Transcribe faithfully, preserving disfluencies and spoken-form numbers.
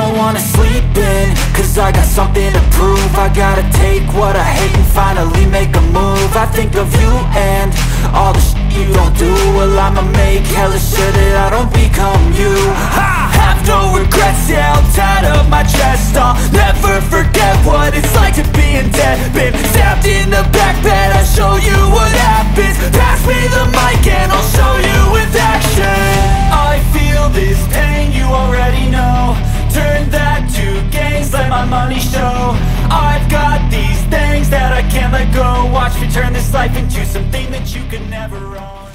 don't wanna sleep in, cause I got something to prove. I gotta take what I hate and finally make a move. I think of you and all the shit you don't do. Well, I'ma make hella sure that I don't become you. I have no regrets, yeah, I'll tie up my chest. I'll never forget what it's like to be in debt. Been stabbed in the back bed, I'll show you what happens. Pass me the mic and I'll show you with action. I feel this pain, you already know. Turn that to gains, let my money show. I've got these things that I can't let go. Watch me turn this life into something that you could never own.